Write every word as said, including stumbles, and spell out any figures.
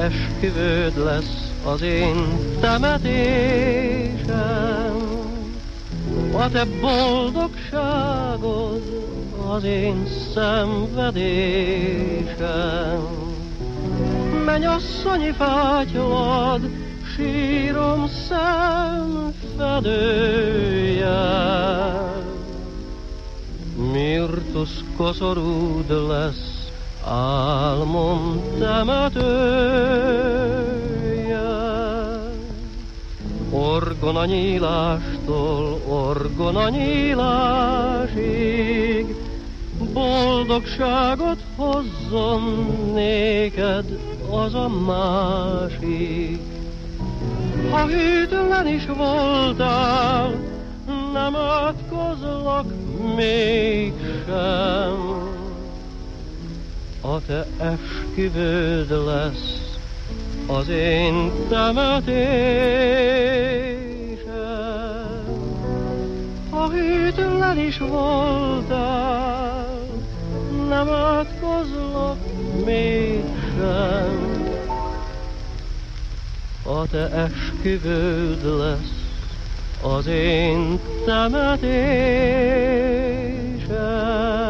esküvőd lesz az én temetésem, a te boldogságod az én szenvedésem. Mennyasszonyi fátylad, sírom szemfedője, Mirtusz koszorúd lesz álmom temetője. Orgona nyílástól orgona nyílásig boldogságot hozzon néked az a másik. Ha hűtlen is voltál, nem átkozlak mégsem. A te esküvőd lesz az én temetésem. Ha hűtlen is voltál, nem átkozlak mégsem. A te esküvőd lesz az én temetésem.